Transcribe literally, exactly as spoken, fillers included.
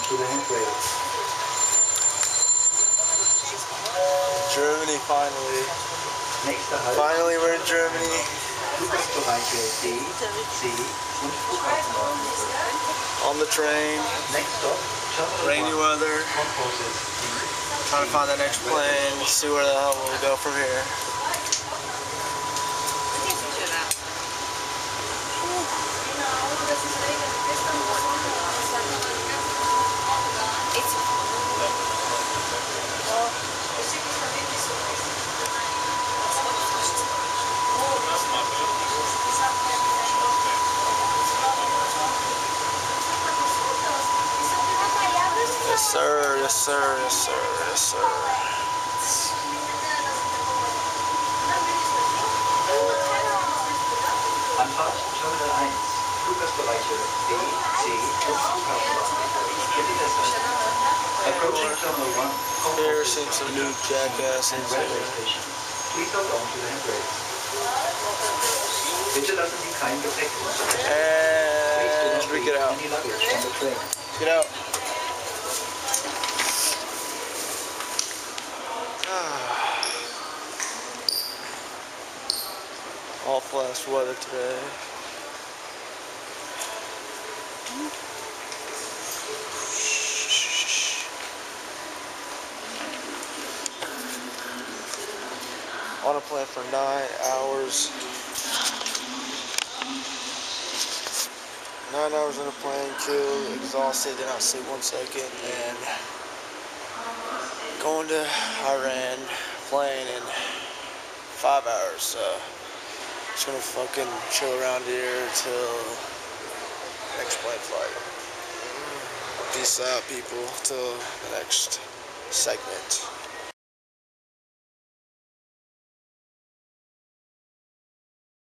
onto the handrails. Germany, finally. Nächster Halt. Finally, we're in Germany. Zugangsbereiche D, C und Flughafenbahnhöfe. On the train. Next stop, Terminal Rainy one. weather. Concourses D, Trying to find the next plane. See where the hell we'll go from here. Yes sir, yes sir, yes sir, yes sir. Anfahrt Terminal eins, Fluggastbereiche B, C und Flughafenbahnhöfe. Bitte deshalb. Approaching Terminal one, Here, concourses seen some D, new C jackasses and railway here. station. Please hold on to the handrails. Bitte lassen Sie kein Gepäck unter. Please do not And we leave get out. any luggage on the train. Get out. All flash weather today. On a plane for nine hours. Nine hours in a plane, killed, exhausted, did not sleep one second, and going to Iran, playing in five hours, so just gonna fucking chill around here till next plane flight. Peace out, people, till the next segment.